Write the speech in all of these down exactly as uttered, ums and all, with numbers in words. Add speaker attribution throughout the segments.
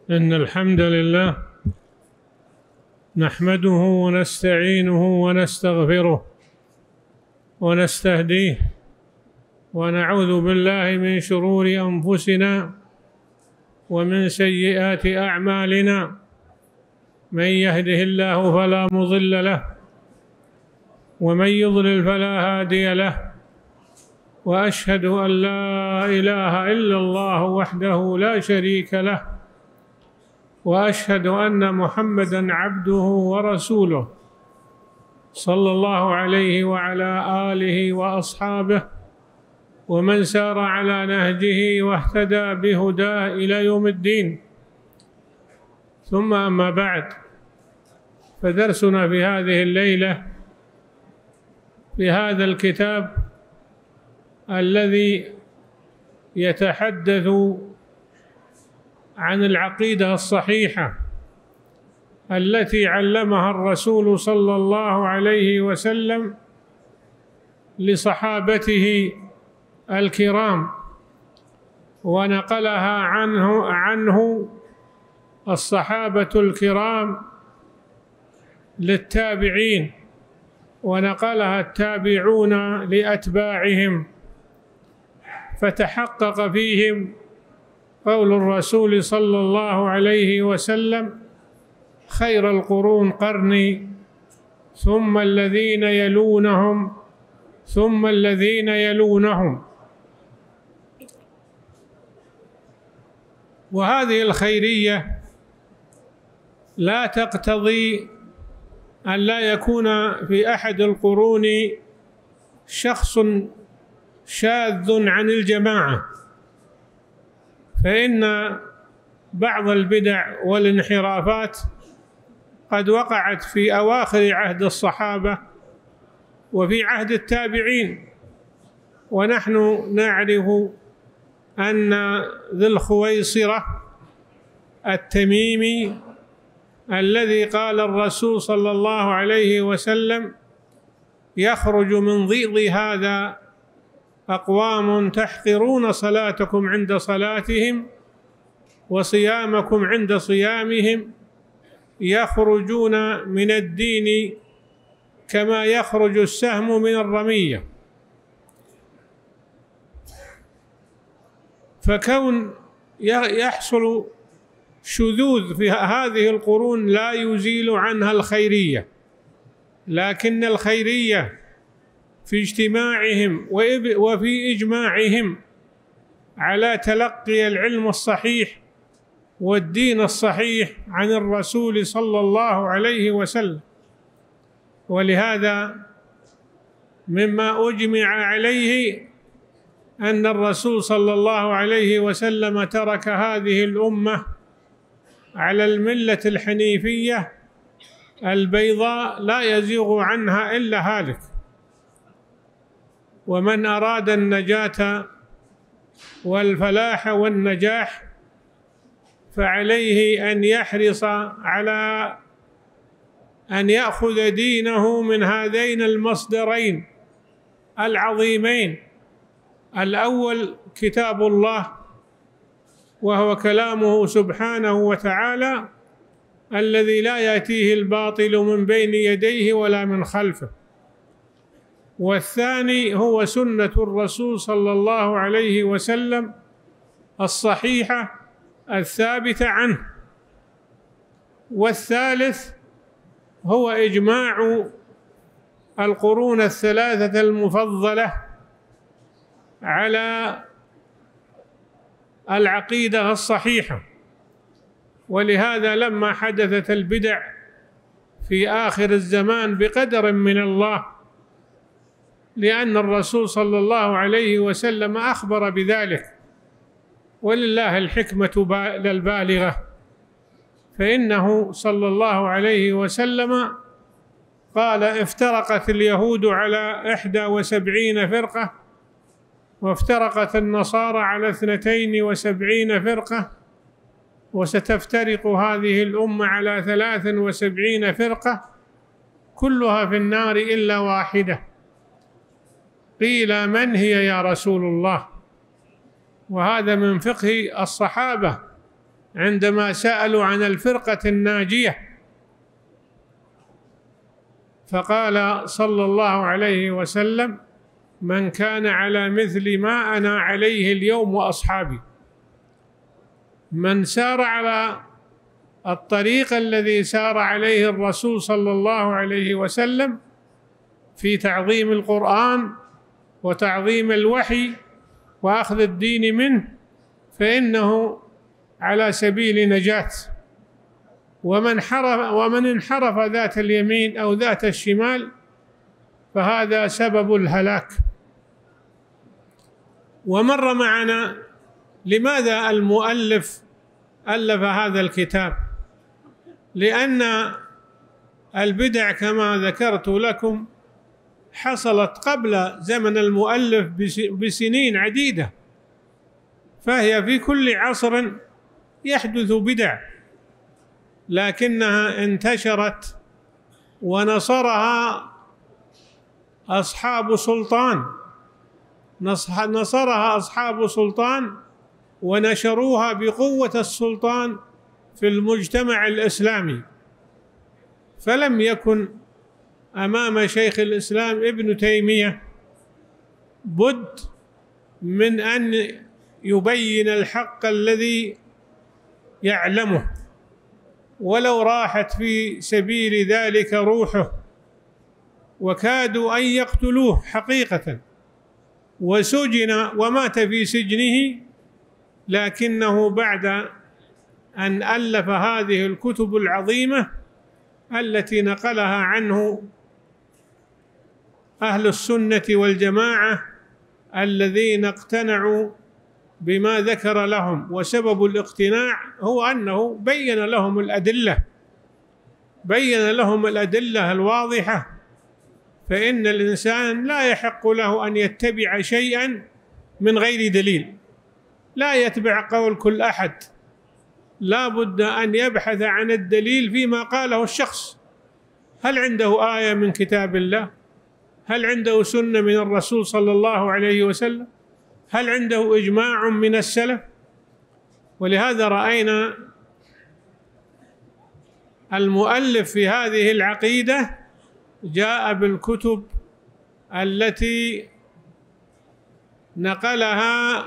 Speaker 1: إن الحمد لله نحمده ونستعينه ونستغفره ونستهديه، ونعوذ بالله من شرور أنفسنا ومن سيئات أعمالنا. من يهده الله فلا مضل له، ومن يضلل فلا هادي له، وأشهد أن لا إله إلا الله وحده لا شريك له، وأشهد أن محمدًا عبده ورسوله صلى الله عليه وعلى آله وأصحابه ومن سار على نهجه واهتدى بهداه إلى يوم الدين. ثم أما بعد، فدرسنا في هذه الليلة في هذا الكتاب الذي يتحدث عن العقيدة الصحيحة التي علمها الرسول صلى الله عليه وسلم لصحابته الكرام، ونقلها عنه عنه الصحابة الكرام للتابعين، ونقلها التابعون لأتباعهم، فتحقق فيهم قول الرسول صلى الله عليه وسلم: خير القرون قرني، ثم الذين يلونهم ثم الذين يلونهم. وهذه الخيرية لا تقتضي أن لا يكون في أحد القرون شخص شاذ عن الجماعة، فإن بعض البدع والانحرافات قد وقعت في أواخر عهد الصحابة وفي عهد التابعين. ونحن نعرف أن ذي الخويصرة التميمي الذي قال الرسول صلى الله عليه وسلم: يخرج من ضيض هذا أقوام تحقرون صلاتكم عند صلاتهم وصيامكم عند صيامهم، يخرجون من الدين كما يخرج السهم من الرمية. فكون يحصل شذوذ في هذه القرون لا يزيل عنها الخيرية، لكن الخيرية في اجتماعهم وفي إجماعهم على تلقي العلم الصحيح والدين الصحيح عن الرسول صلى الله عليه وسلم. ولهذا مما أجمع عليه أن الرسول صلى الله عليه وسلم ترك هذه الأمة على الملة الحنيفية البيضاء لا يزيغ عنها إلا هالك. ومن أراد النجاة والفلاح والنجاح فعليه أن يحرص على أن يأخذ دينه من هذين المصدرين العظيمين: الأول كتاب الله، وهو كلامه سبحانه وتعالى الذي لا يأتيه الباطل من بين يديه ولا من خلفه، والثاني هو سنة الرسول صلى الله عليه وسلم الصحيحة الثابتة عنه، والثالث هو إجماع القرون الثلاثة المفضلة على العقيدة الصحيحة. ولهذا لما حدثت البدع في آخر الزمان بقدر من الله، لأن الرسول صلى الله عليه وسلم أخبر بذلك، ولله الحكمة البالغة، فإنه صلى الله عليه وسلم قال: افترقت اليهود على إحدى وسبعين فرقة، وافترقت النصارى على اثنتين وسبعين فرقة، وستفترق هذه الأمة على ثلاث وسبعين فرقة، كلها في النار إلا واحدة. قيل: من هي يا رسول الله؟ وهذا من فقه الصحابة عندما سألوا عن الفرقة الناجية، فقال صلى الله عليه وسلم: من كان على مثل ما أنا عليه اليوم وأصحابي. من سار على الطريق الذي سار عليه الرسول صلى الله عليه وسلم في تعظيم القرآن وتعظيم الوحي وأخذ الدين منه، فإنه على سبيل نجاة. ومن حرف ومن انحرف ذات اليمين أو ذات الشمال فهذا سبب الهلاك. ومر معنا لماذا المؤلف ألف هذا الكتاب، لأن البدع كما ذكرت لكم حصلت قبل زمن المؤلف بسنين عديدة، فهي في كل عصر يحدث بدع، لكنها انتشرت ونصرها أصحاب سلطان نصرها أصحاب سلطان ونشروها بقوة السلطان في المجتمع الإسلامي. فلم يكن أمام شيخ الإسلام ابن تيمية بد من أن يبين الحق الذي يعلمه، ولو راحت في سبيل ذلك روحه، وكادوا أن يقتلوه حقيقة، وسجن ومات في سجنه، لكنه بعد أن ألف هذه الكتب العظيمة التي نقلها عنه أهل السنة والجماعة الذين اقتنعوا بما ذكر لهم، وسبب الاقتناع هو أنه بين لهم الأدلة بين لهم الأدلة الواضحة. فإن الإنسان لا يحق له أن يتبع شيئا من غير دليل، لا يتبع قول كل أحد، لا بد أن يبحث عن الدليل فيما قاله الشخص. هل عنده آية من كتاب الله؟ هل عنده سنة من الرسول صلى الله عليه وسلم؟ هل عنده إجماع من السلف؟ ولهذا رأينا المؤلف في هذه العقيدة جاء بالكتب التي نقلها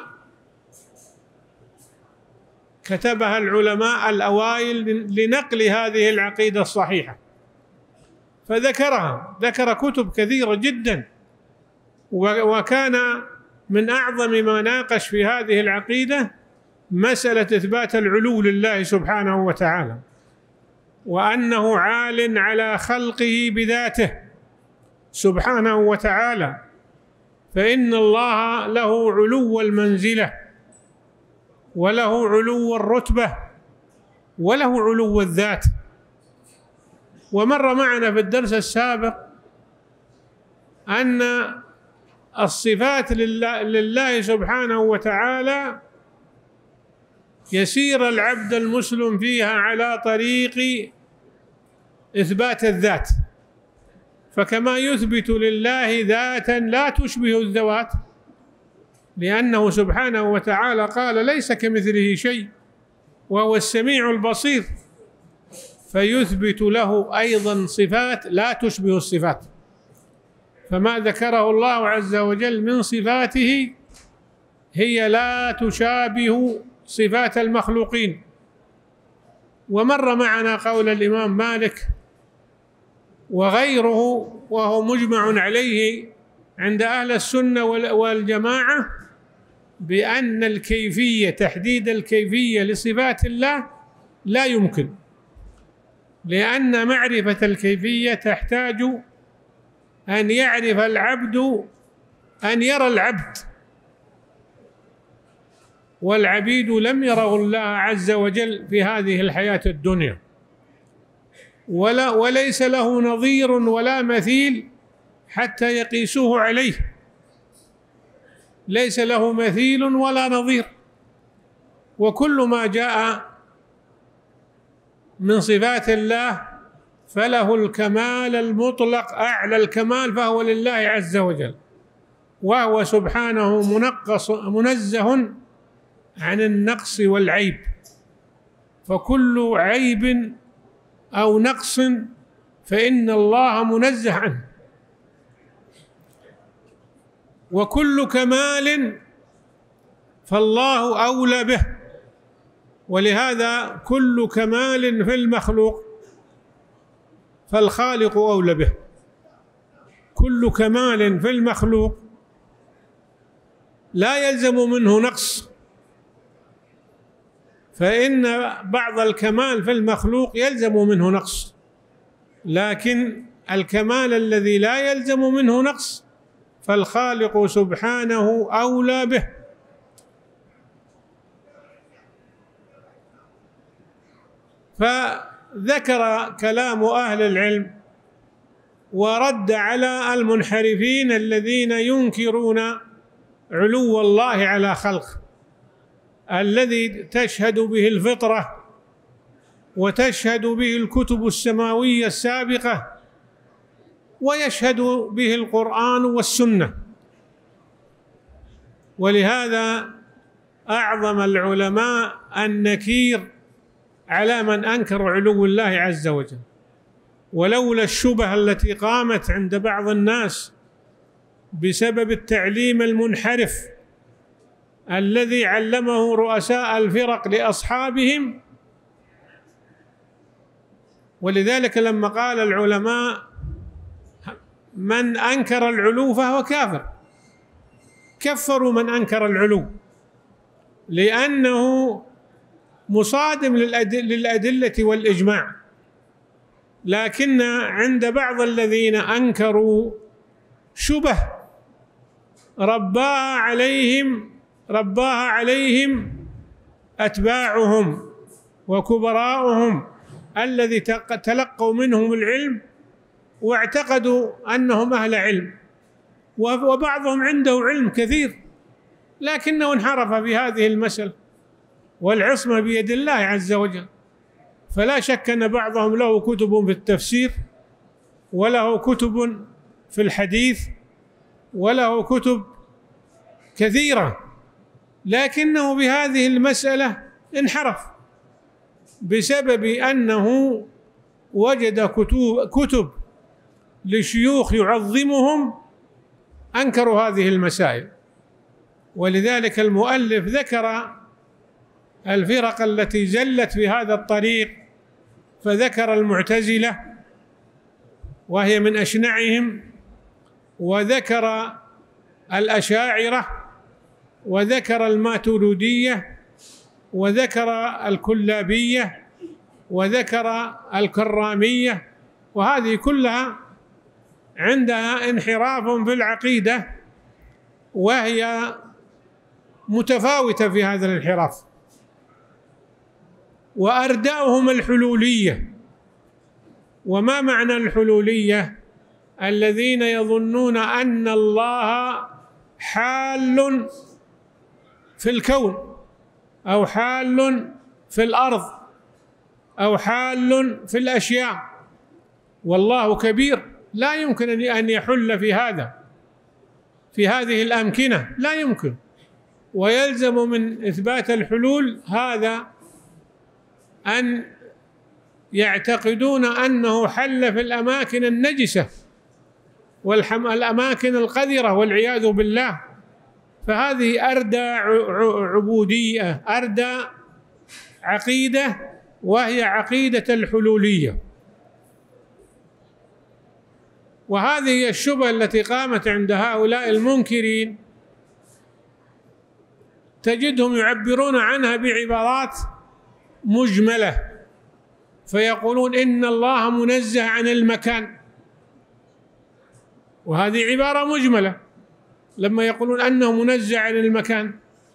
Speaker 1: كتبها العلماء الأوائل لنقل هذه العقيدة الصحيحة، فذكرها ذكر كتب كثيرة جدا. وكان من أعظم ما ناقش في هذه العقيدة مسألة إثبات العلو لله سبحانه وتعالى، وأنه عال على خلقه بذاته سبحانه وتعالى، فإن الله له علو المنزلة وله علو الرتبة وله علو الذات. ومر معنا في الدرس السابق أن الصفات لله, لله سبحانه وتعالى يسير العبد المسلم فيها على طريق إثبات الذات، فكما يثبت لله ذاتا لا تشبه الذوات، لأنه سبحانه وتعالى قال ليس كمثله شيء وهو السميع البصير، فيثبت له أيضا صفات لا تشبه الصفات. فما ذكره الله عز وجل من صفاته هي لا تشابه صفات المخلوقين. ومر معنا قول الإمام مالك وغيره وهو مجمع عليه عند أهل السنة والجماعة بأن الكيفية تحديد الكيفية لصفات الله لا يمكن، لأن معرفة الكيفية تحتاج أن يعرف العبد أن يرى العبد، والعبيد لم يروا الله عز وجل في هذه الحياة الدنيا، ولا وليس له نظير ولا مثيل حتى يقيسوه عليه، ليس له مثيل ولا نظير. وكل ما جاء من صفات الله فله الكمال المطلق، أعلى الكمال فهو لله عز وجل، وهو سبحانه منقص منزه عن النقص والعيب. فكل عيب أو نقص فإن الله منزه عنه، وكل كمال فالله أولى به. ولهذا كل كمال في المخلوق فالخالق أولى به. كل كمال في المخلوق لا يلزم منه نقص، فإن بعض الكمال في المخلوق يلزم منه نقص، لكن الكمال الذي لا يلزم منه نقص فالخالق سبحانه أولى به. فذكر كلام أهل العلم ورد على المنحرفين الذين ينكرون علو الله على خلقه، الذي تشهد به الفطرة وتشهد به الكتب السماوية السابقة ويشهد به القرآن والسنة. ولهذا أعظم العلماء النكير على من أنكر علو الله عز وجل، ولولا الشبهة التي قامت عند بعض الناس بسبب التعليم المنحرف الذي علمه رؤساء الفرق لأصحابهم. ولذلك لما قال العلماء من أنكر العلو فهو كافر، كفروا من أنكر العلو لأنه مصادم للأدلة والإجماع. لكن عند بعض الذين أنكروا شبه رباها عليهم رباها عليهم أتباعهم وكبراؤهم الذي تلقوا منهم العلم واعتقدوا أنهم أهل علم، وبعضهم عنده علم كثير لكنه انحرف في هذه المسألة، والعصمة بيد الله عز وجل. فلا شك أن بعضهم له كتب في التفسير وله كتب في الحديث وله كتب كثيرة، لكنه بهذه المسألة انحرف بسبب أنه وجد كتب, كتب لشيوخ يعظمهم أنكروا هذه المسائل. ولذلك المؤلف ذكر الفرق التي زلت في هذا الطريق، فذكر المعتزلة وهي من أشنعهم، وذكر الأشاعرة، وذكر الماتريدية، وذكر الكلابية، وذكر الكرامية، وهذه كلها عندها انحراف في العقيدة وهي متفاوتة في هذا الانحراف. وأرداؤهم الحلولية. وما معنى الحلولية؟ الذين يظنون أن الله حال في الكون أو حال في الأرض أو حال في الأشياء، والله كبير لا يمكن أن يحل في هذا في هذه الأمكنة، لا يمكن. ويلزم من إثبات الحلول هذا أن يعتقدون أنه حل في الأماكن النجسة والأماكن القذرة والعياذ بالله. فهذه أردى عبودية، أردى عقيدة، وهي عقيدة الحلولية. وهذه هي الشبهة التي قامت عند هؤلاء المنكرين، تجدهم يعبرون عنها بعبارات مجملة، فيقولون إن الله منزه عن المكان، وهذه عبارة مجملة لما يقولون أنه منزه عن المكان.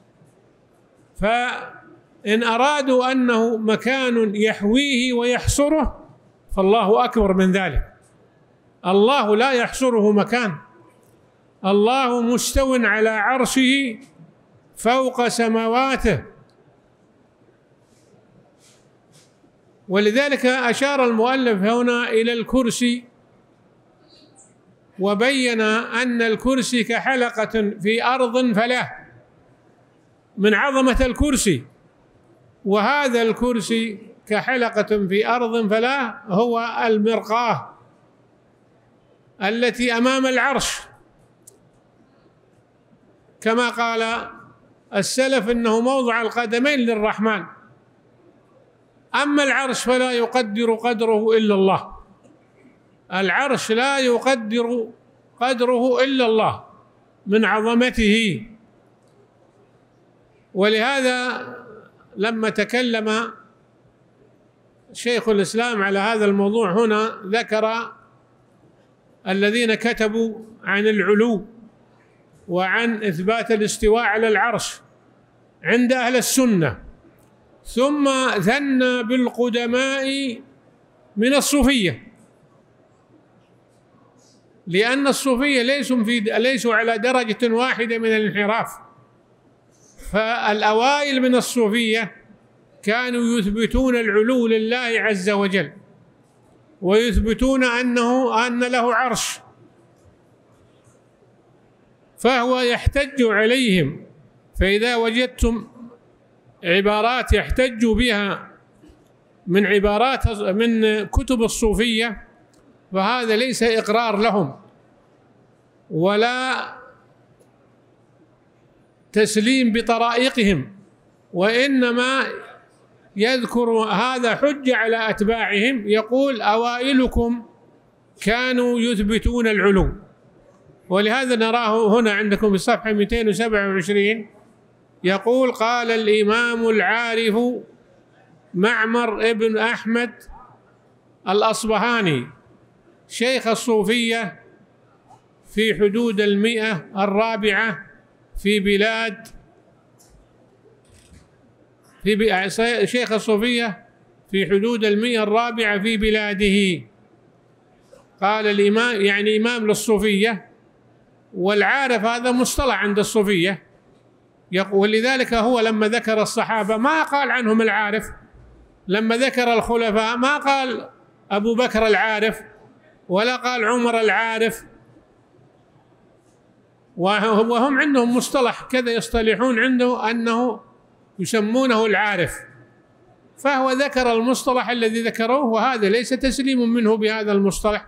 Speaker 1: فإن أرادوا أنه مكان يحويه ويحصره فالله أكبر من ذلك. الله لا يحصره مكان، الله مستو على عرشه فوق سماواته. ولذلك أشار المؤلف هنا إلى الكرسي، وبين أن الكرسي كحلقة في أرض فلاة من عظمة الكرسي، وهذا الكرسي كحلقة في أرض فلا هو المرقاة التي أمام العرش، كما قال السلف إنه موضع القدمين للرحمن. أما العرش فلا يقدر قدره إلا الله، العرش لا يقدر قدره إلا الله من عظمته. ولهذا لما تكلم شيخ الإسلام على هذا الموضوع هنا ذكر الذين كتبوا عن العلو وعن إثبات الاستواء على العرش عند أهل السنة، ثم ثنى بالقدماء من الصوفية، لأن الصوفية ليسوا في ليسوا على درجة واحدة من الانحراف. فالأوائل من الصوفية كانوا يثبتون العلو لله عز وجل، ويثبتون أنه أن له عرش، فهو يحتج عليهم. فإذا وجدتم عبارات يحتج بها من عبارات من كتب الصوفية فهذا ليس إقرار لهم ولا تسليم بطرائقهم، وإنما يذكر هذا حجة على أتباعهم، يقول أوائلكم كانوا يثبتون العلو. ولهذا نراه هنا عندكم في الصفحة مئتين وسبعة وعشرين يقول قال الإمام العارف معمر ابن أحمد الأصبهاني شيخ الصوفية في حدود المئة الرابعة في بلاد في شيخ الصوفية في حدود المئة الرابعة في بلاده. قال الإمام يعني إمام للصوفية، والعارف هذا مصطلح عند الصوفية، ولذلك هو لما ذكر الصحابة ما قال عنهم العارف، لما ذكر الخلفاء ما قال أبو بكر العارف ولا قال عمر العارف، وهم عندهم مصطلح كذا يصطلحون عنده أنه يسمونه العارف، فهو ذكر المصطلح الذي ذكروه، وهذا ليس تسليم منه بهذا المصطلح،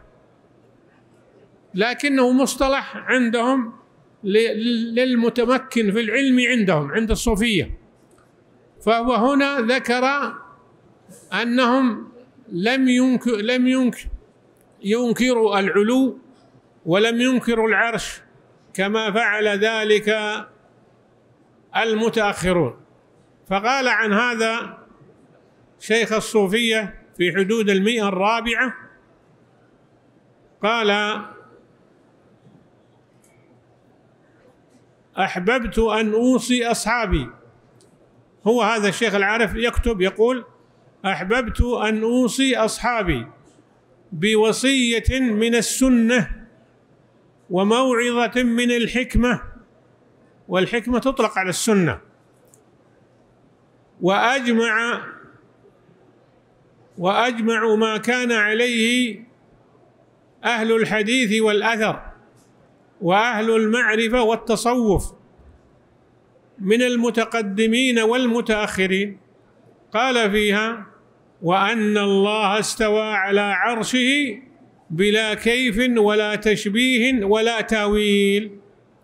Speaker 1: لكنه مصطلح عندهم للمتمكن في العلم عندهم عند الصوفية. فهو هنا ذكر أنهم لم ينكر لم ينكر ينكروا العلو ولم ينكروا العرش كما فعل ذلك المتأخرون. فقال عن هذا شيخ الصوفية في حدود المئة الرابعة قال أحببت أن أوصي أصحابي، هو هذا الشيخ العارف يكتب يقول أحببت أن أوصي أصحابي بوصية من السنة وموعظة من الحكمة، والحكمة تطلق على السنة، وأجمع وأجمع ما كان عليه أهل الحديث والأثر وأهل المعرفة والتصوف من المتقدمين والمتأخرين. قال فيها وأن الله استوى على عرشه بلا كيف ولا تشبيه ولا تاويل،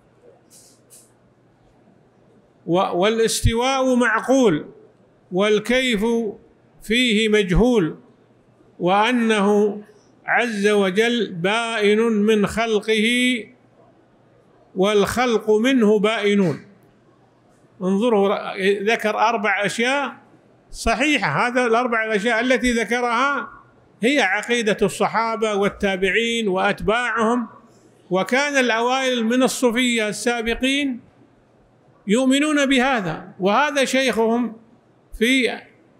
Speaker 1: والاستواء معقول والكيف فيه مجهول، وأنه عز وجل بائن من خلقه والخلق منه بائنون. انظروا ذكر أربع أشياء صحيحة، هذا الأربع الأشياء التي ذكرها هي عقيدة الصحابة والتابعين وأتباعهم، وكان الأوائل من الصوفية السابقين يؤمنون بهذا. وهذا شيخهم في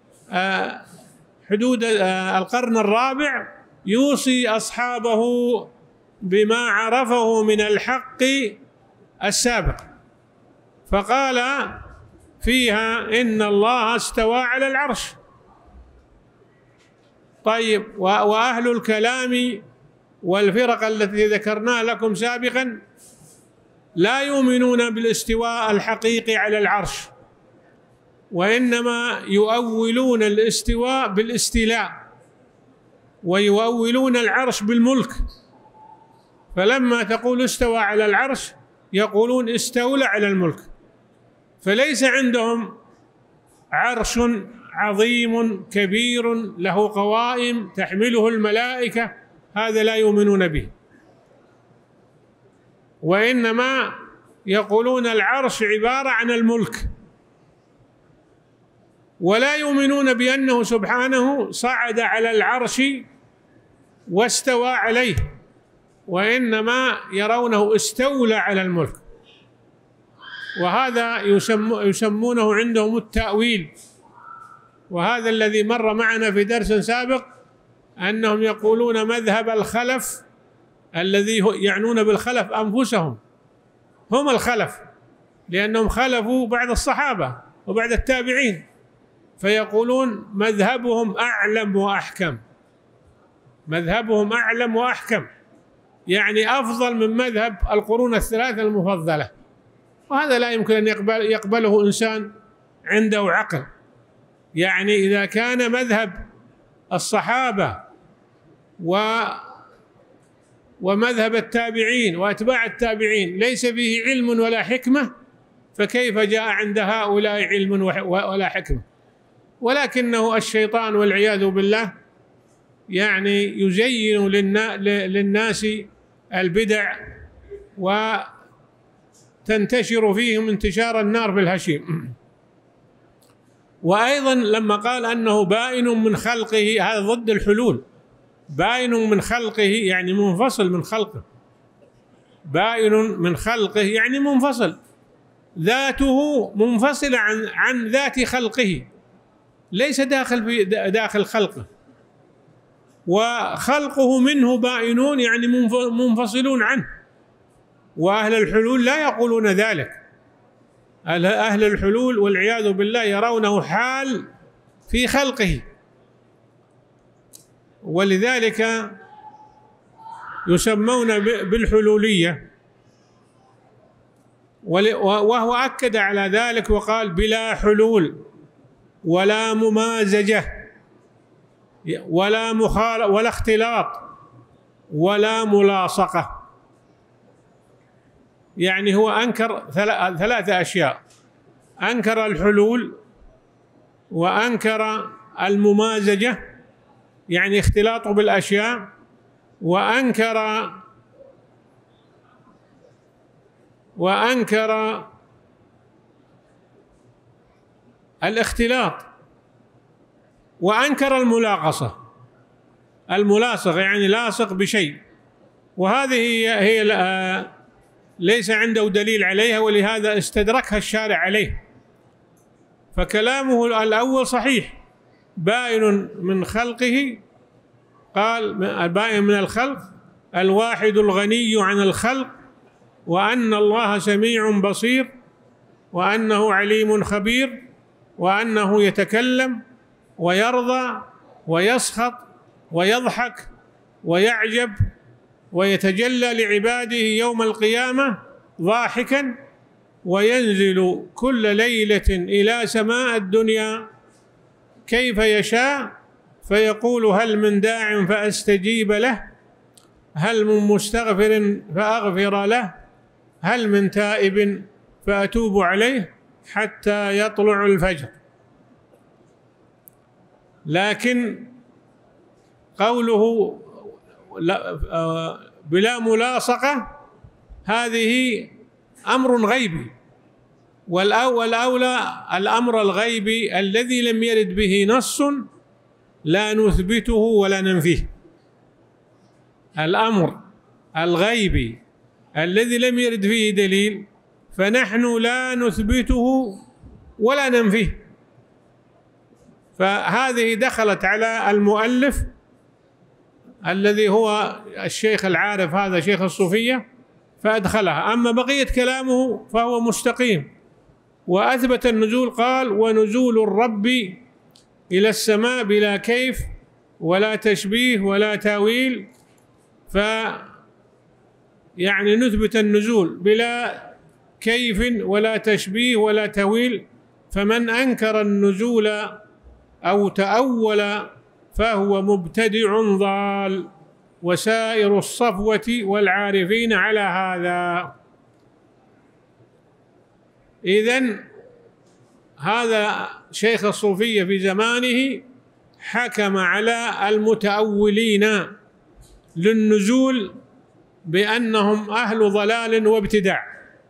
Speaker 1: حدود القرن الرابع يوصي أصحابه بما عرفه من الحق السابق، فقال فيها إن الله استوى على العرش. طيب، وأهل الكلام والفرق التي ذكرناها لكم سابقا لا يؤمنون بالاستواء الحقيقي على العرش، وإنما يؤولون الاستواء بالاستيلاء، ويؤولون العرش بالملك. فلما تقول استوى على العرش يقولون استولى على الملك، فليس عندهم عرش عظيم كبير له قوائم تحمله الملائكة، هذا لا يؤمنون به. وإنما يقولون العرش عبارة عن الملك، ولا يؤمنون بأنه سبحانه صعد على العرش واستوى عليه، وإنما يرونه استولى على الملك. وهذا يسمونه عندهم التأويل. وهذا الذي مر معنا في درس سابق، أنهم يقولون مذهب الخلف، الذي يعنون بالخلف أنفسهم، هم الخلف، لأنهم خلفوا بعد الصحابة وبعد التابعين، فيقولون مذهبهم أعلم وأحكم، مذهبهم أعلم وأحكم، يعني أفضل من مذهب القرون الثلاثة المفضلة. وهذا لا يمكن أن يقبل يقبله إنسان عنده عقل. يعني إذا كان مذهب الصحابة و ومذهب التابعين وأتباع التابعين ليس فيه علم ولا حكمة، فكيف جاء عند هؤلاء علم ولا حكمة؟ ولكنه الشيطان والعياذ بالله يعني يزين للناس البدع وتنتشر فيهم انتشار النار في الهشيم. وأيضا لما قال أنه بائن من خلقه، هذا ضد الحلول. بائن من خلقه يعني منفصل من خلقه، بائن من خلقه يعني منفصل، ذاته منفصلة عن عن ذات خلقه، ليس داخل في داخل خلقه. وخلقه منه بائنون يعني منفصلون عنه. وأهل الحلول لا يقولون ذلك. أهل الحلول والعياذ بالله يرونه حال في خلقه، ولذلك يسمون بالحلولية. وهو أكد على ذلك وقال بلا حلول ولا ممازجة ولا مخالطة ولا اختلاط ولا ملاصقة. يعني هو أنكر ثلاثة أشياء: أنكر الحلول، وأنكر الممازجة يعني اختلاطه بالأشياء، وأنكر وأنكر الاختلاط، وأنكر الملاقصة، الملاصق يعني لاصق بشيء. وهذه هي, هي ليس عنده دليل عليها، ولهذا استدركها الشارع عليه. فكلامه الأول صحيح، بائن من خلقه، قال البائن من الخلق الواحد الغني عن الخلق، وأن الله سميع بصير، وأنه عليم خبير، وأنه يتكلم ويرضى ويسخط ويضحك ويعجب ويتجلى لعباده يوم القيامة ضاحكا، وينزل كل ليلة إلى سماء الدنيا كيف يشاء، فيقول هل من داع فأستجيب له، هل من مستغفر فأغفر له، هل من تائب فأتوب عليه، حتى يطلع الفجر. لكن قوله بلا ملاصقة هذه أمر غيبي، والأولى الأمر الغيبي الذي لم يرد به نص لا نثبته ولا ننفيه. الأمر الغيبي الذي لم يرد فيه دليل فنحن لا نثبته ولا ننفيه. فهذه دخلت على المؤلف الذي هو الشيخ العارف، هذا شيخ الصوفية، فأدخلها. أما بقية كلامه فهو مستقيم. وأثبت النزول، قال ونزول الرب إلى السماء بلا كيف ولا تشبيه ولا تاويل. ف يعني نثبت النزول بلا كيف ولا تشبيه ولا تاويل، فمن أنكر النزول أو تأول فهو مبتدع ضال، وسائر الصفوة والعارفين على هذا. إذن هذا شيخ الصوفية في زمانه حكم على المتأولين للنزول بأنهم أهل ضلال وابتداع.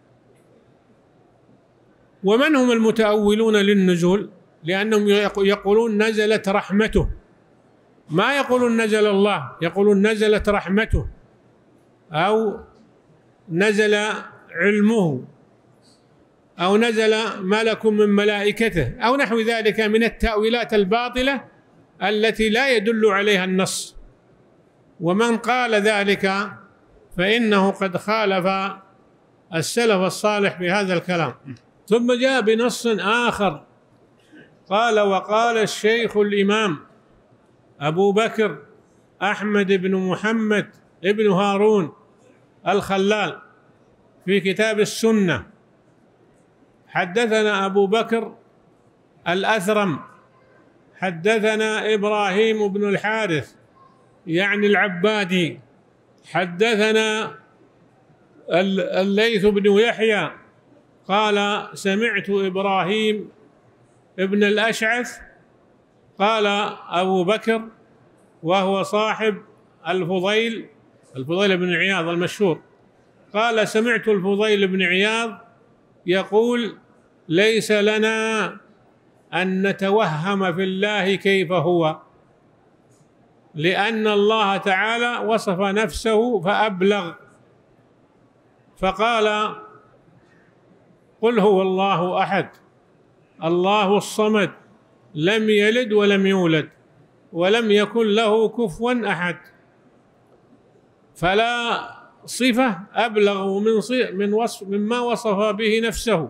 Speaker 1: ومن هم المتأولون للنزول؟ لأنهم يقولون نزلت رحمته، ما يقولون نزل الله، يقولون نزلت رحمته أو نزل علمه أو نزل ملك من ملائكته أو نحو ذلك من التأويلات الباطلة التي لا يدل عليها النص. ومن قال ذلك فإنه قد خالف السلف الصالح بهذا الكلام. ثم جاء بنص آخر قال: وقال الشيخ الإمام أبو بكر أحمد بن محمد بن هارون الخلال في كتاب السنة: حدثنا أبو بكر الأثرم حدثنا إبراهيم بن الحارث يعني العبادي حدثنا الليث بن يحيى قال: سمعت إبراهيم ابن الأشعث قال أبو بكر وهو صاحب الفضيل الفضيل بن عياض المشهور، قال: سمعت الفضيل بن عياض يقول: ليس لنا أن نتوهم في الله كيف هو، لأن الله تعالى وصف نفسه فأبلغ، فقال: قل هو الله أحد الله الصمد لم يلد ولم يولد ولم يكن له كفوا أحد. فلا صفة أبلغ من من وصف مما وصف به نفسه.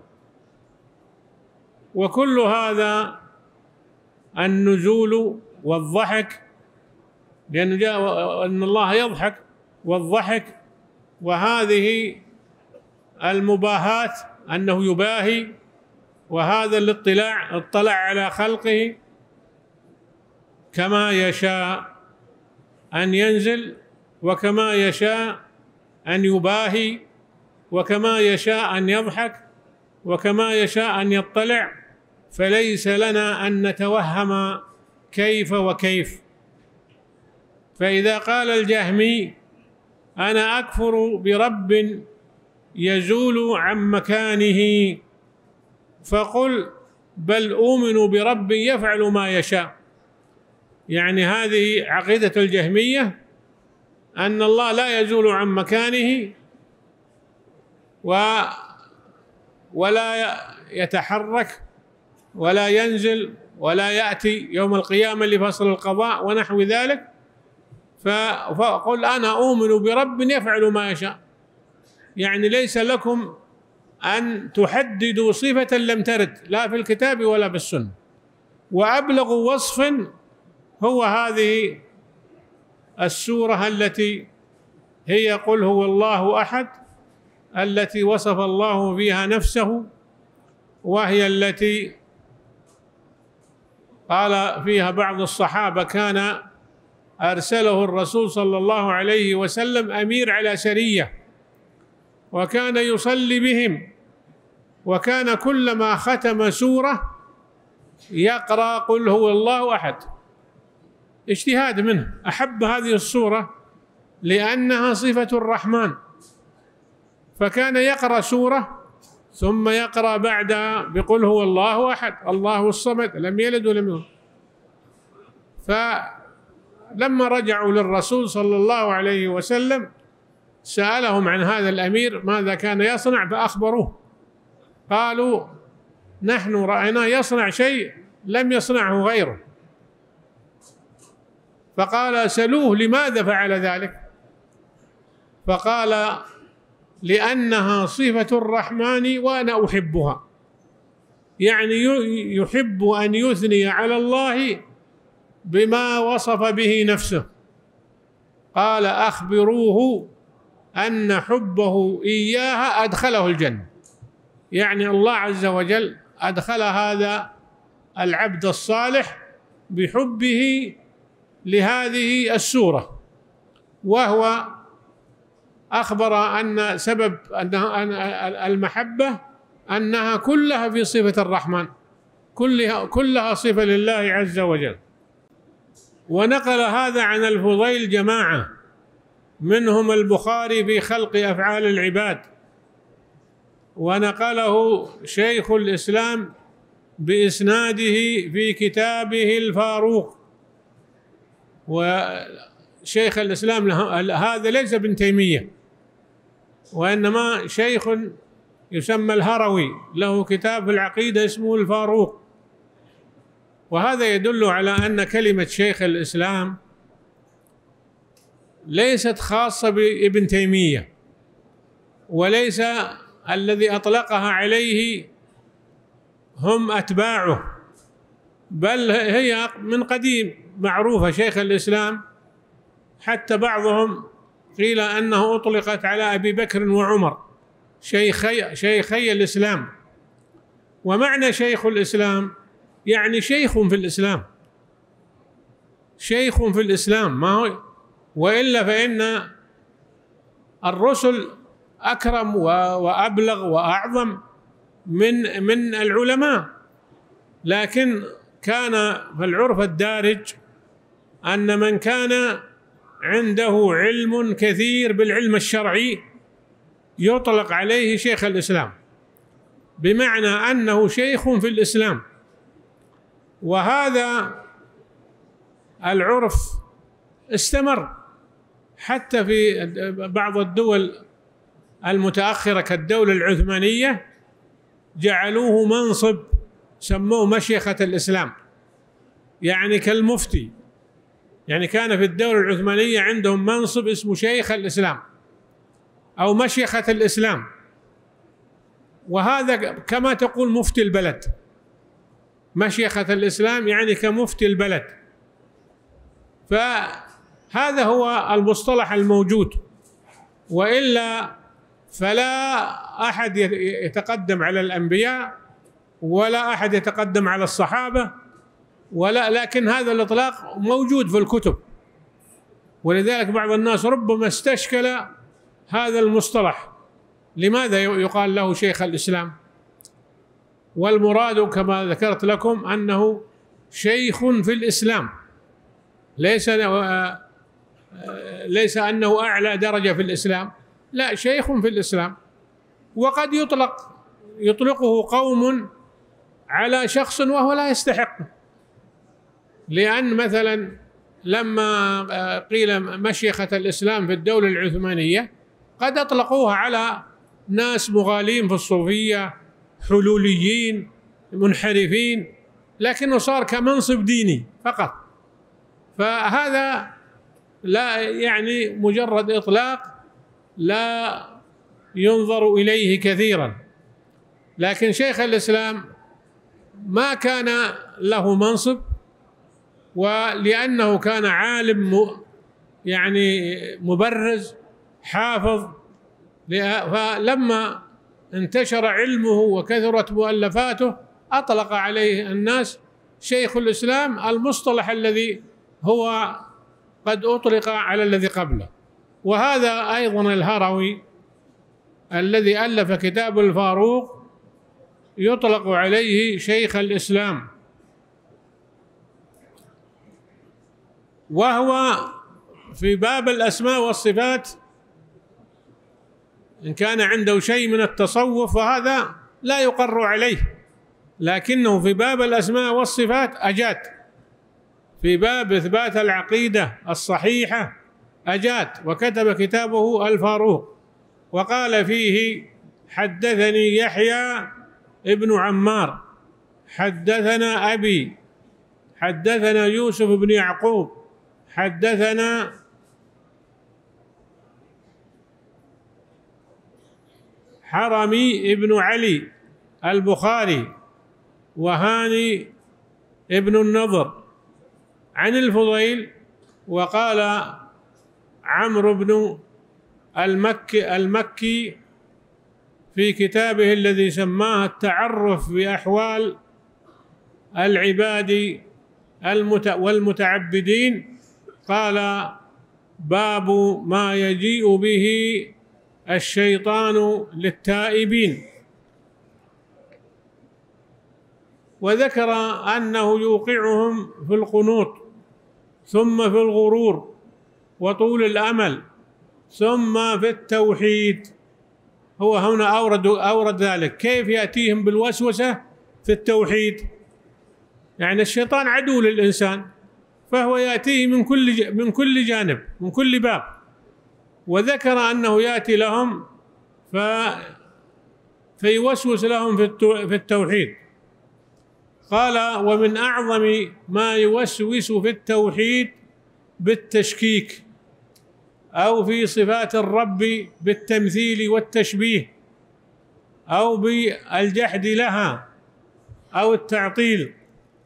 Speaker 1: وكل هذا النزول والضحك، لأن جاء أن الله يضحك والضحك، وهذه المباهات أنه يباهي، وهذا الاطلاع اطلع على خلقه كما يشاء أن ينزل، وكما يشاء أن يباهي، وكما يشاء أن يضحك، وكما يشاء أن يطلع. فليس لنا أن نتوهم كيف وكيف. فإذا قال الجهمي: أنا أكفر برب يزول عن مكانه، فقل: بل أؤمن برب يفعل ما يشاء. يعني هذه عقيدة الجهمية، أن الله لا يزول عن مكانه و ولا يتحرك ولا ينزل ولا يأتي يوم القيامة لفصل القضاء ونحو ذلك. فقل: أنا أؤمن برب يفعل ما يشاء. يعني ليس لكم أن تحددوا صفة لم ترد لا في الكتاب ولا بالسنة. وأبلغ وصف هو هذه السورة التي هي قل هو الله أحد، التي وصف الله فيها نفسه، وهي التي قال فيها بعض الصحابة: كان أرسله الرسول صلى الله عليه وسلم أمير على سرية، وكان يصلي بهم، وكان كلما ختم سورة يقرأ قل هو الله أحد. اجتهاد منه، أحب هذه السورة لأنها صفة الرحمن، فكان يقرأ سورة ثم يقرأ بعدها بقل هو الله أحد الله الصمد لم يلد ولم يولد. فلما رجعوا للرسول صلى الله عليه وسلم سألهم عن هذا الأمير ماذا كان يصنع، فأخبروه، قالوا: نحن رأيناه يصنع شيء لم يصنعه غيره. فقال: سلوه لماذا فعل ذلك؟ فقال: لأنها صفة الرحمن وأنا أحبها. يعني يحب أن يثني على الله بما وصف به نفسه. قال: أخبروه أن حبه إياها أدخله الجنة. يعني الله عز وجل أدخل هذا العبد الصالح بحبه لهذه السورة، وهو أخبر أن سبب أنها المحبة أنها كلها في صفة الرحمن، كلها كلها صفة لله عز وجل. ونقل هذا عن الفضيل جماعة، منهم البخاري في خلق أفعال العباد، ونقله شيخ الإسلام بإسناده في كتابه الفاروق. وشيخ الإسلام هذا ليس ابن تيمية، وإنما شيخ يسمى الهروي، له كتاب في العقيدة اسمه الفاروق. وهذا يدل على أن كلمة شيخ الإسلام ليست خاصة بابن تيمية، وليس الذي أطلقها عليه هم أتباعه، بل هي من قديم معروفة شيخ الإسلام، حتى بعضهم قيل أنه أطلقت على أبي بكر وعمر شيخي, شيخي الإسلام. ومعنى شيخ الإسلام يعني شيخ في الإسلام، شيخ في الإسلام، ما هو وإلا فإن الرسل أكرم وأبلغ وأعظم من من العلماء، لكن كان في العرف الدارج أن من كان عنده علم كثير بالعلم الشرعي يطلق عليه شيخ الإسلام، بمعنى أنه شيخ في الإسلام. وهذا العرف استمر حتى في بعض الدول المتأخرة كالدولة العثمانية، جعلوه منصب سموه مشيخة الإسلام، يعني كالمفتي. يعني كان في الدولة العثمانية عندهم منصب اسمه شيخ الإسلام أو مشيخة الإسلام، وهذا كما تقول مفتي البلد. مشيخة الإسلام يعني كمفتي البلد. فهذا هو المصطلح الموجود، وإلا فلا أحد يتقدم على الأنبياء ولا أحد يتقدم على الصحابة ولا، لكن هذا الإطلاق موجود في الكتب، ولذلك بعض الناس ربما استشكل هذا المصطلح، لماذا يقال له شيخ الإسلام؟ والمراد كما ذكرت لكم أنه شيخ في الإسلام، ليس ليس أنه أعلى درجة في الإسلام، لا، شيخ في الإسلام. وقد يطلق يطلقه قوم على شخص وهو لا يستحق، لأن مثلا لما قيل مشيخة الإسلام في الدولة العثمانية قد أطلقوها على ناس مغالين في الصوفية، حلوليين منحرفين، لكنه صار كمنصب ديني فقط. فهذا لا يعني مجرد إطلاق لا ينظر إليه كثيرا. لكن شيخ الإسلام ما كان له منصب، ولأنه كان عالم يعني مبرز حافظ، فلما انتشر علمه وكثرت مؤلفاته أطلق عليه الناس شيخ الإسلام، المصطلح الذي هو قد أطلق على الذي قبله. وهذا أيضا الهروي الذي ألف كتاب الفاروق يطلق عليه شيخ الإسلام، وهو في باب الأسماء والصفات إن كان عنده شيء من التصوف وهذا لا يقر عليه، لكنه في باب الأسماء والصفات أجاد، في باب إثبات العقيدة الصحيحة أجاد، وكتب كتابه الفاروق وقال فيه: حدثني يحيى ابن عمار، حدثنا أبي، حدثنا يوسف بن يعقوب، حدثنا حرمي ابن علي البخاري وهاني ابن النضر عن الفضيل. وقال عمرو بن المكي المكي في كتابه الذي سماه التعرف بأحوال العباد والمتعبدين، قال: باب ما يجيء به الشيطان للتائبين. وذكر أنه يوقعهم في القنوط، ثم في الغرور وطول الأمل، ثم في التوحيد. هو هنا أورد أورد ذلك، كيف يأتيهم بالوسوسة في التوحيد؟ يعني الشيطان عدو للإنسان، فهو يأتيه من كل من كل جانب، من كل باب. وذكر أنه يأتي لهم ف فيوسوس لهم في التوحيد. قال: ومن أعظم ما يوسوس في التوحيد بالتشكيك، أو في صفات الرب بالتمثيل والتشبيه، أو بالجحد لها، أو التعطيل.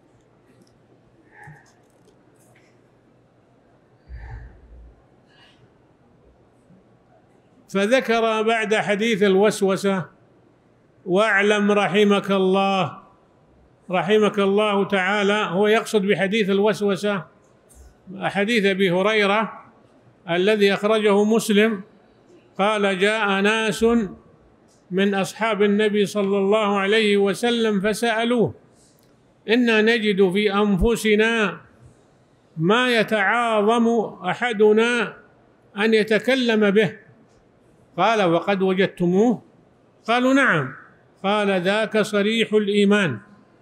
Speaker 1: فذكر بعد حديث الوسوسة: واعلم رحمك الله رحمك الله تعالى. هو يقصد بحديث الوسوسة حديث أبي هريرة الذي أخرجه مسلم، قال: جاء ناس من أصحاب النبي صلى الله عليه وسلم فسألوه: إنا نجد في أنفسنا ما يتعاظم أحدنا أن يتكلم به. قال: وقد وجدتموه؟ قالوا: نعم. قال: ذاك صريح الإيمان.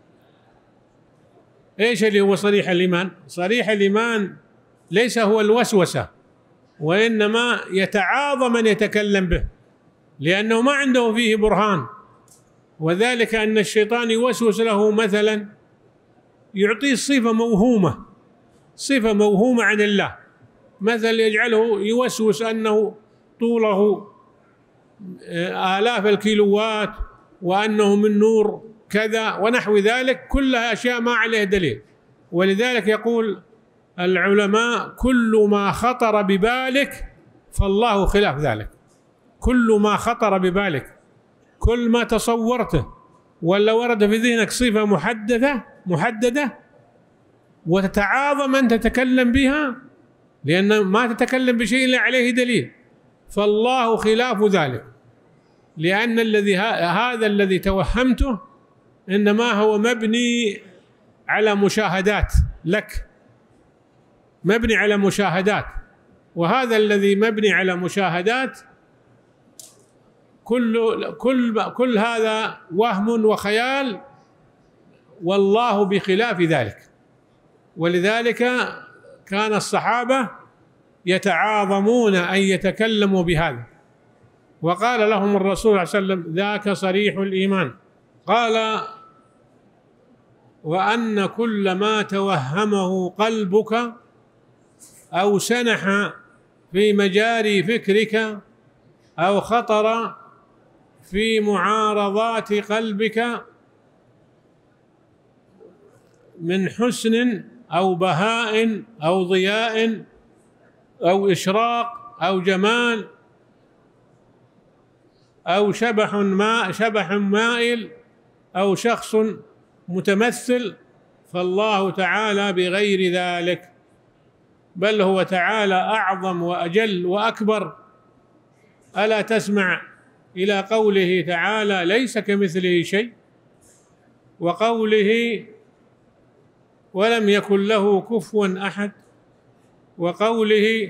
Speaker 1: إيش اللي هو صريح الإيمان؟ صريح الإيمان ليس هو الوسوسة، وإنما يتعاظم أن يتكلم به، لأنه ما عنده فيه برهان. وذلك أن الشيطان يوسوس له، مثلا يعطيه صفة موهومة صفة موهومة عن الله، مثلا يجعله يوسوس أنه طوله آلاف الكيلوات، وأنه من نور كذا ونحو ذلك، كلها أشياء ما عليه دليل. ولذلك يقول العلماء: كل ما خطر ببالك فالله خلاف ذلك. كل ما خطر ببالك، كل ما تصورته ولا ورد في ذهنك صفة محددة محددة وتتعاظم أن تتكلم بها، لأن ما تتكلم بشيء إلا عليه دليل، فالله خلاف ذلك. لأن الذي هذا الذي توهمته إنما هو مبني على مشاهدات لك، مبني على مشاهدات، وهذا الذي مبني على مشاهدات كل كل كل هذا وهم وخيال، والله بخلاف ذلك. ولذلك كان الصحابة يتعاظمون أن يتكلموا بهذا، وقال لهم الرسول صلى الله عليه وسلم: ذاك صريح الإيمان. قال: وأن كل ما توهمه قلبك أو سنح في مجاري فكرك أو خطر في معارضات قلبك من حسن أو بهاء أو ضياء أو إشراق أو جمال أو شبح ماء شبح مائل أو شخص متمثل، فالله تعالى بغير ذلك، بل هو تعالى أعظم وأجل وأكبر. ألا تسمع إلى قوله تعالى: ليس كمثله شيء، وقوله: ولم يكن له كفوا أحد، وقوله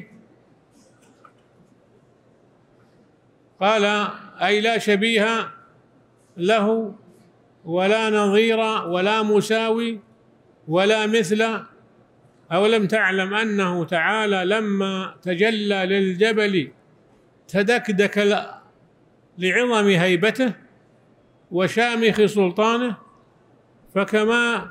Speaker 1: قال: أي لا شبيه له ولا نظير ولا مساوي ولا مثل. أولم تعلم أنه تعالى لما تجلى للجبل تدكدك لعظم هيبته وشامخ سلطانه، فكما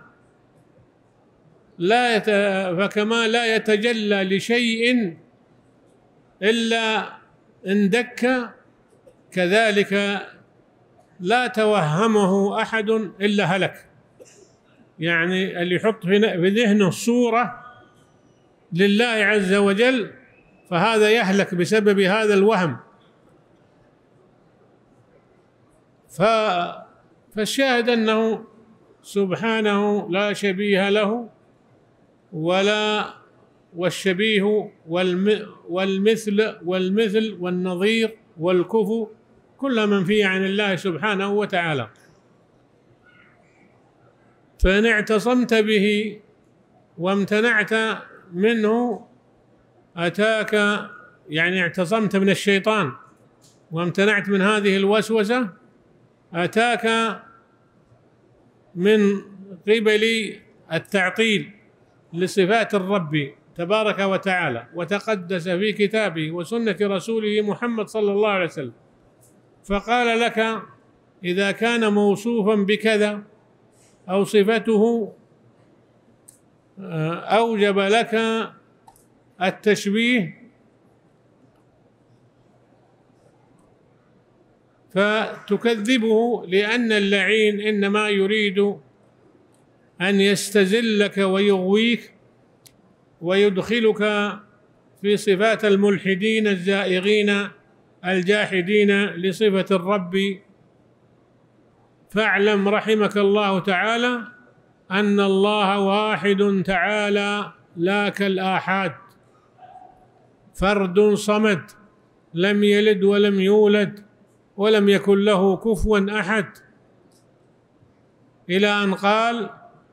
Speaker 1: لا يت... فكما لا يتجلى لشيء إلا اندك، كذلك لا توهمه أحد إلا هلك. يعني اللي يحط في ذهنه صورة لله عز وجل فهذا يهلك بسبب هذا الوهم. فالشاهد أنه سبحانه لا شبيه له، ولا والشبيه والمثل والمثل والنظير والكفو كل منفي عن الله سبحانه وتعالى. فإن اعتصمت به وامتنعت منه أتاك، يعني اعتصمت من الشيطان وامتنعت من هذه الوسوسة، أتاك من قبل التعطيل لصفات الرب تبارك وتعالى وتقدس في كتابه وسنة رسوله محمد صلى الله عليه وسلم، فقال لك إذا كان موصوفا بكذا أو صفته أوجب لك التشبيه، فتكذبه، لأن اللعين إنما يريد أن يستزلك ويغويك ويدخلك في صفات الملحدين الزائغين الجاحدين لصفة الرب. فاعلم رحمك الله تعالى أن الله واحد تعالى لا كالآحاد، فرد صمد لم يلد ولم يولد ولم يكن له كفوا أحد، إلى أن قال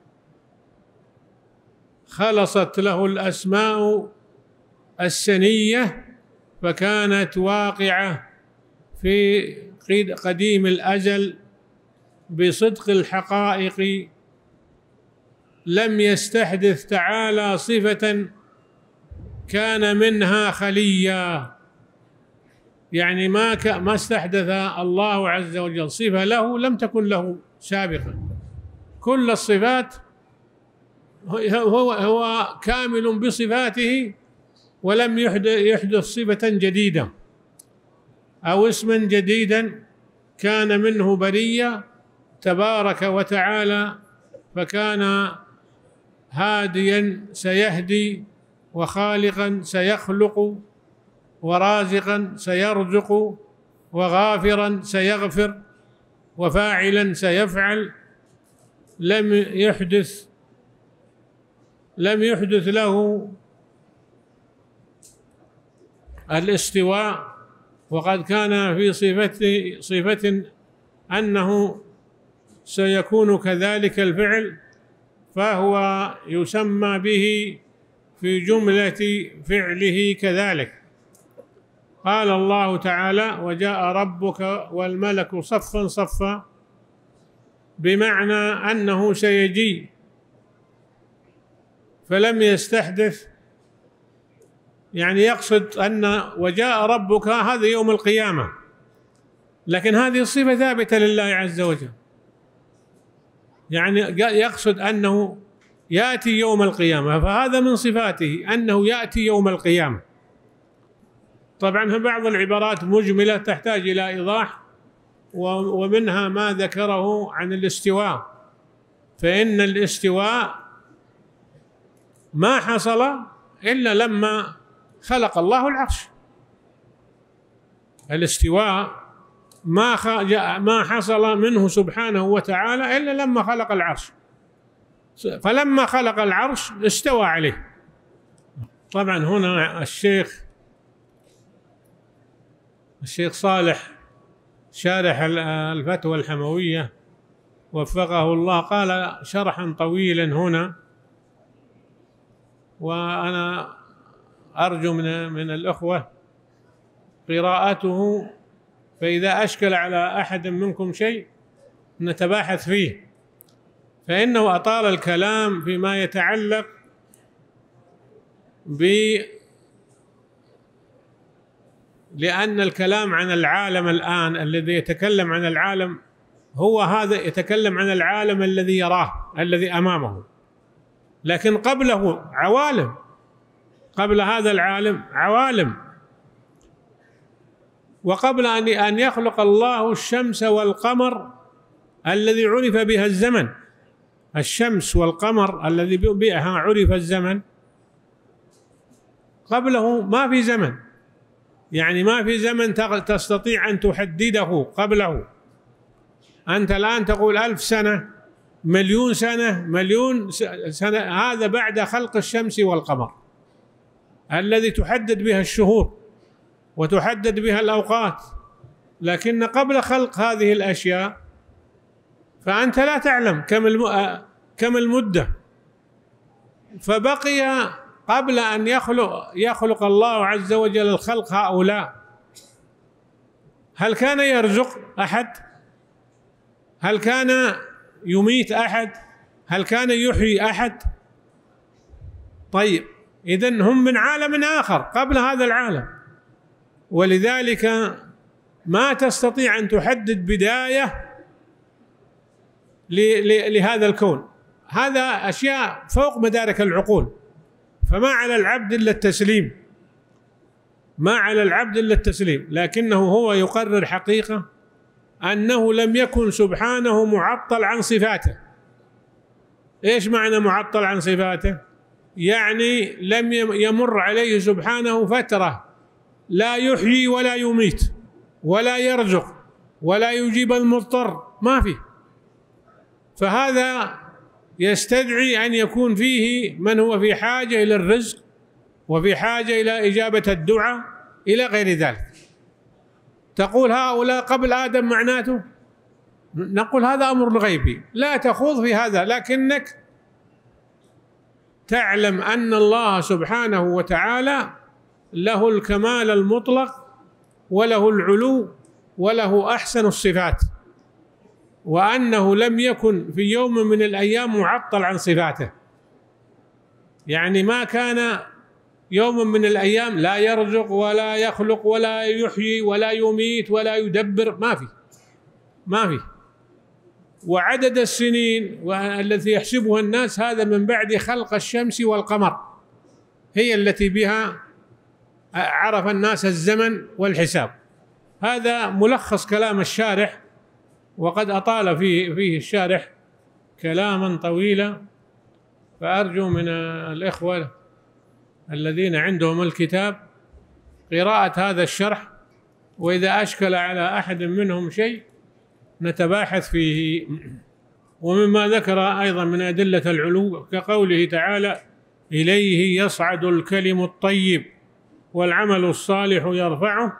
Speaker 1: خلصت له الأسماء السنية فكانت واقعة في قديم الأزل بصدق الحقائق، لم يستحدث تعالى صفة كان منها خليا، يعني ما ما استحدث الله عز وجل صفة له لم تكن له سابقا، كل الصفات هو هو كامل بصفاته، ولم يحدث صفة جديدة أو اسما جديدا كان منه برية تبارك وتعالى، فكان هاديا سيهدي، وخالقا سيخلق، ورازقا سيرزق، وغافرا سيغفر، وفاعلا سيفعل. لم يحدث لم يحدث له الاستواء، وقد كان في صفة صفة أنه سيكون كذلك الفعل، فهو يسمى به في جملة فعله كذلك. قال الله تعالى وجاء ربك والملك صفا صفا، بمعنى أنه سيجي، فلم يستحدث، يعني يقصد أن وجاء ربك هذا يوم القيامة، لكن هذه الصفة ثابتة لله عز وجل، يعني يقصد أنه يأتي يوم القيامة، فهذا من صفاته أنه يأتي يوم القيامة. طبعا بعض العبارات مجملة تحتاج إلى إيضاح، ومنها ما ذكره عن الاستواء، فإن الاستواء ما حصل إلا لما خلق الله العرش. الاستواء ما ما حصل منه سبحانه وتعالى إلا لما خلق العرش، فلما خلق العرش استوى عليه. طبعا هنا الشيخ الشيخ صالح شارح الفتوى الحموية وفقه الله قال شرحا طويلا هنا، وأنا أرجو من من الأخوة قراءته، فإذا أشكل على أحد منكم شيء نتباحث فيه، فإنه أطال الكلام فيما يتعلق ب لأن الكلام عن العالم الآن الذي يتكلم عن العالم هو هذا، يتكلم عن العالم الذي يراه الذي أمامه، لكن قبله عوالم، قبل هذا العالم عوالم، وقبل أن أن يخلق الله الشمس والقمر الذي عرف بها الزمن، الشمس والقمر الذي بها عرف الزمن، قبله ما في زمن، يعني ما في زمن تستطيع أن تحدده قبله، أنت الآن تقول ألف سنة، مليون سنة، مليون سنة، هذا بعد خلق الشمس والقمر الذي تحدد بها الشهور وتحدد بها الأوقات، لكن قبل خلق هذه الأشياء فأنت لا تعلم كم كم المدة. فبقي قبل أن يخلق يخلق الله عز وجل الخلق هؤلاء، هل كان يرزق أحد؟ هل كان يميت أحد؟ هل كان يحيي أحد؟ طيب إذن هم من عالم آخر قبل هذا العالم، ولذلك ما تستطيع أن تحدد بداية لهذا الكون، هذا أشياء فوق مدارك العقول. فما على العبد إلا التسليم، ما على العبد إلا التسليم، لكنه هو يقرر حقيقة أنه لم يكن سبحانه معطل عن صفاته. إيش معنى معطل عن صفاته؟ يعني لم يمر عليه سبحانه فترة لا يحيي ولا يميت ولا يرزق ولا يجيب المضطر، ما فيه. فهذا يستدعي أن يكون فيه من هو في حاجة إلى الرزق وفي حاجة إلى إجابة الدعاء إلى غير ذلك. تقول هؤلاء قبل آدم معناته، نقول هذا أمر غيبي لا تخوض في هذا، لكنك تعلم أن الله سبحانه وتعالى له الكمال المطلق وله العلو وله أحسن الصفات، وأنه لم يكن في يوم من الأيام معطل عن صفاته. يعني ما كان يوم من الأيام لا يرزق ولا يخلق ولا يحيي ولا يميت ولا يدبر، ما في ما في. وعدد السنين التي يحسبها الناس هذا من بعد خلق الشمس والقمر، هي التي بها عرف الناس الزمن والحساب. هذا ملخص كلام الشارح، وقد أطال فيه فيه الشارح كلاما طويلا، فأرجو من الإخوة الذين عندهم الكتاب قراءة هذا الشرح، وإذا أشكل على أحد منهم شيء نتباحث فيه. ومما ذكر أيضا من أدلة العلو كقوله تعالى: إليه يصعد الكلم الطيب والعمل الصالح يرفعه،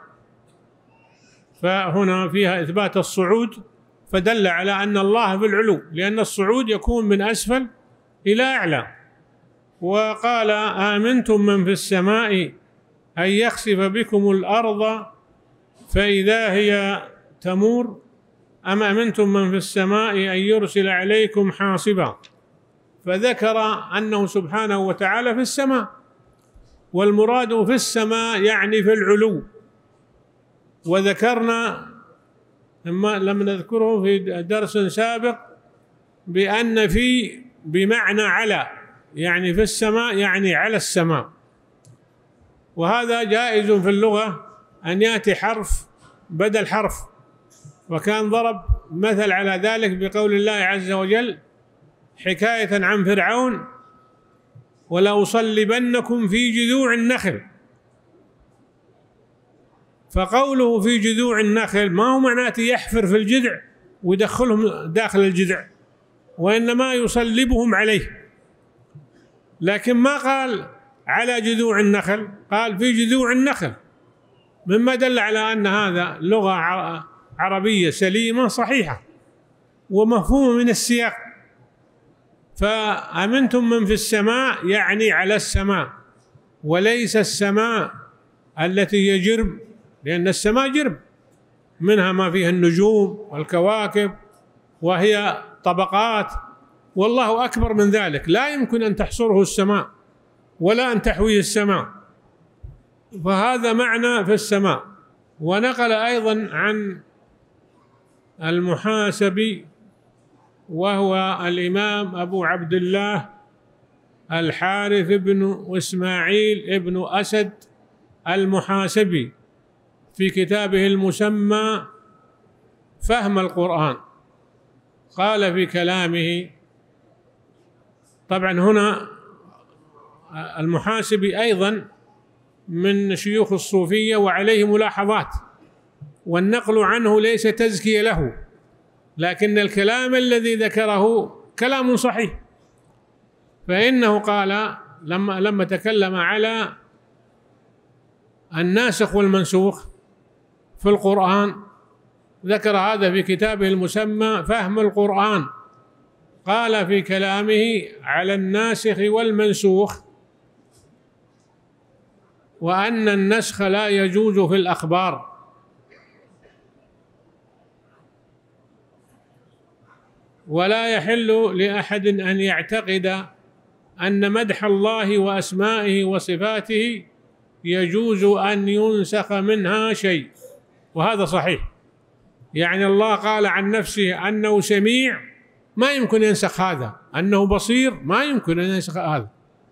Speaker 1: فهنا فيها إثبات الصعود، فدل على أن الله في العلو، لأن الصعود يكون من أسفل إلى أعلى. وقال: آمنتم من في السماء أن يخسف بكم الأرض فإذا هي تمور أم أمنتم من في السماء أن يرسل عليكم حاصبا. فذكر أنه سبحانه وتعالى في السماء، والمراد في السماء يعني في العلو. وذكرنا لما لم نذكره في درس سابق بأن في بمعنى على، يعني في السماء يعني على السماء، وهذا جائز في اللغة أن يأتي حرف بدل حرف. وكان ضرب مثل على ذلك بقول الله عز وجل حكاية عن فرعون: ولأصلبنكم في جذوع النخل. فقوله في جذوع النخل ما هو معناته يحفر في الجذع ويدخلهم داخل الجذع، وإنما يصلبهم عليه. لكن ما قال على جذوع النخل، قال في جذوع النخل، مما دل على أن هذا لغة عربية سليمة صحيحة ومفهومة من السياق. فأمنتم من في السماء يعني على السماء، وليس السماء التي هي جرم، لأن السماء جرم، منها ما فيها النجوم والكواكب وهي طبقات، والله أكبر من ذلك، لا يمكن أن تحصره السماء ولا أن تحويه السماء. فهذا معنى في السماء. ونقل أيضا عن المحاسبي وهو الإمام أبو عبد الله الحارث بن إسماعيل بن أسد المحاسبي في كتابه المسمى فهم القرآن، قال في كلامه، طبعا هنا المحاسبي أيضا من شيوخ الصوفية وعليه ملاحظات، والنقل عنه ليس تزكية له، لكن الكلام الذي ذكره كلام صحيح، فإنه قال لما لما تكلم على الناسخ والمنسوخ في القرآن، ذكر هذا في كتابه المسمى فهم القرآن، قال في كلامه على الناسخ والمنسوخ وأن النسخ لا يجوز في الأخبار، ولا يحل لأحد أن يعتقد أن مدح الله وأسمائه وصفاته يجوز أن ينسخ منها شيء، وهذا صحيح. يعني الله قال عن نفسه أنه سميع، ما يمكن ينسخ هذا، أنه بصير ما يمكن أن ينسخ هذا.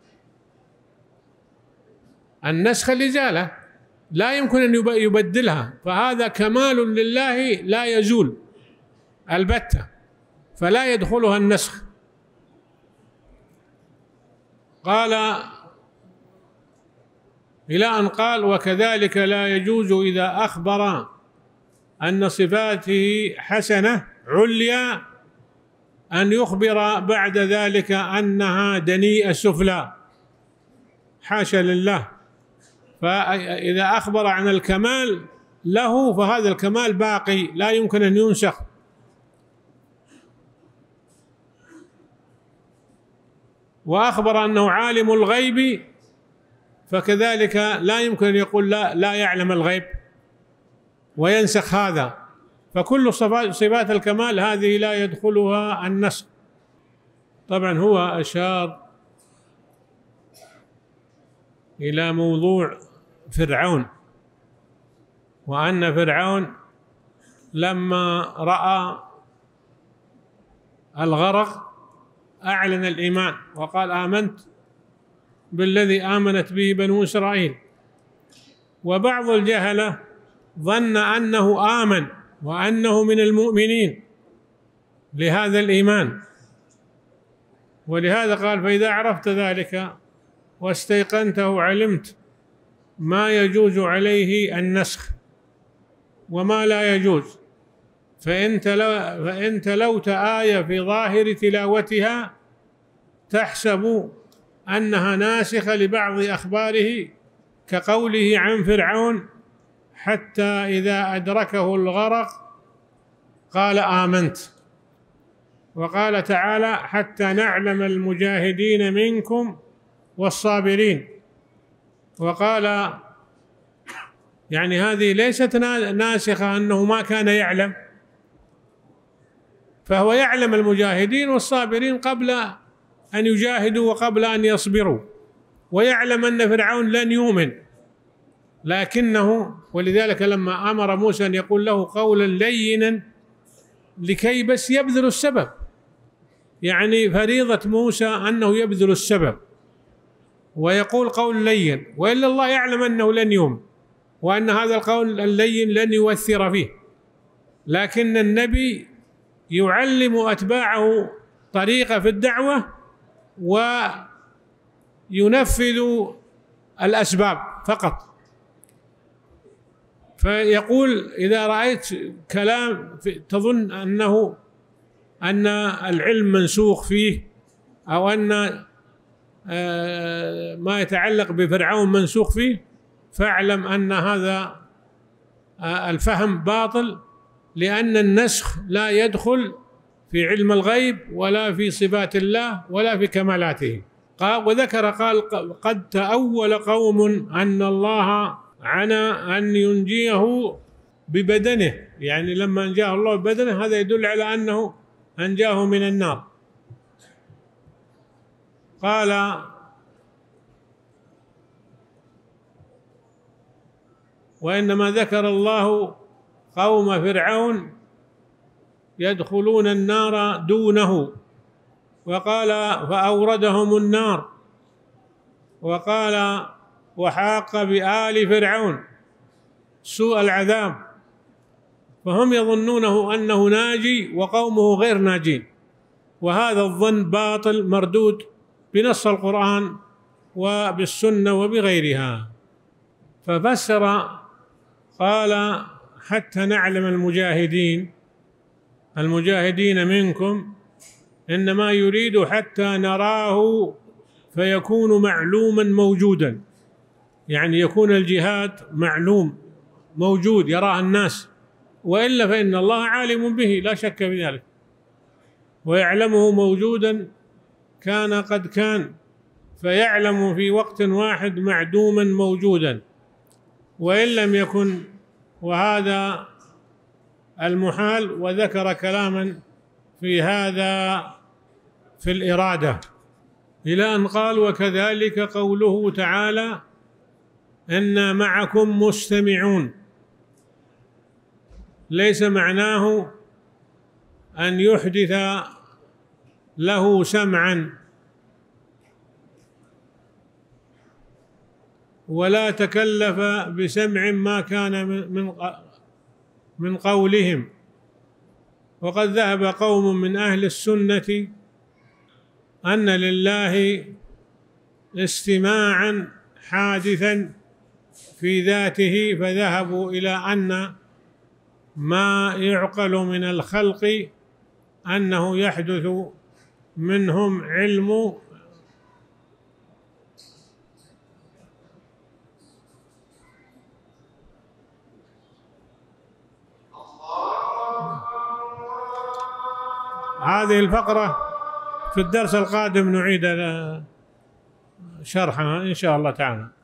Speaker 1: النسخ الإزالة لا يمكن أن يبدلها، فهذا كمال لله لا يزول البتة، فلا يدخلها النسخ. قال إلى أن قال وكذلك لا يجوز إذا أخبر أن صفاته حسنة عليا أن يخبر بعد ذلك أنها دنيئة سفلى، حاشا لله. فإذا أخبر عن الكمال له فهذا الكمال باقي لا يمكن أن ينسخ. وأخبر أنه عالم الغيب، فكذلك لا يمكن أن يقول لا, لا يعلم الغيب وينسخ هذا، فكل صفات الكمال هذه لا يدخلها النسخ. طبعا هو أشار إلى موضوع فرعون، وأن فرعون لما رأى الغرق أعلن الإيمان وقال آمنت بالذي آمنت به بنو إسرائيل. وبعض الجهلة ظن أنه آمن وأنه من المؤمنين لهذا الإيمان، ولهذا قال فإذا عرفت ذلك واستيقنته علمت ما يجوز عليه النسخ وما لا يجوز، فإن فإن تلوت آية في ظاهر تلاوتها تحسب أنها ناسخة لبعض أخباره، كقوله عن فرعون حتى إذا أدركه الغرق قال آمنت، وقال تعالى حتى نعلم المجاهدين منكم والصابرين. وقال يعني هذه ليست ناسخة أنه ما كان يعلم، فهو يعلم المجاهدين والصابرين قبل أن يجاهدوا وقبل أن يصبروا، ويعلم أن فرعون لن يؤمن، لكنه ولذلك لما أمر موسى أن يقول له قولا لينا لكي بس يبذل السبب، يعني فريضة موسى أنه يبذل السبب ويقول قول لين، وإلا الله يعلم أنه لن يؤمن وأن هذا القول اللين لن يؤثر فيه، لكن النبي يعلم أتباعه طريقة في الدعوة وينفذ الأسباب فقط. فيقول إذا رأيت كلام تظن أنه أن العلم منسوخ فيه أو أن ما يتعلق بفرعون منسوخ فيه، فاعلم أن هذا الفهم باطل، لأن النسخ لا يدخل في علم الغيب ولا في صفات الله ولا في كمالاته. قال وذكر قال قد تأول قوم أن الله عنى أن ينجيه ببدنه، يعني لما أنجاه الله ببدنه هذا يدل على أنه أنجاه من النار. قال وإنما ذكر الله قوم فرعون يدخلون النار دونه، وقال فأوردهم النار، وقال وحاق بآل فرعون سوء العذاب، فهم يظنونه أنه ناجي وقومه غير ناجين، وهذا الظن باطل مردود بنص القرآن وبالسنة وبغيرها. ففسر قال حتى نعلم المجاهدين المجاهدين منكم إنما يريد حتى نراه فيكون معلوما موجودا، يعني يكون الجهاد معلوم موجود يراه الناس، وإلا فإن الله عالم به لا شك في ذلك، ويعلمه موجودا كان قد كان، فيعلم في وقت واحد معدوما موجودا، وإن لم يكن، وهذا المحال. وذكر كلاما في هذا في الإرادة إلى أن قال: وكذلك قوله تعالى: إنا معكم مستمعون. ليس معناه أن يحدث له سمعا، ولا تكلف بسمع ما كان من من قولهم. وقد ذهب قوم من أهل السنة أن لله استماعا حادثا في ذاته، فذهبوا إلى أن ما يعقل من الخلق أنه يحدث منهم علم هذه الفقرة في الدرس القادم نعيد شرحها إن شاء الله تعالى.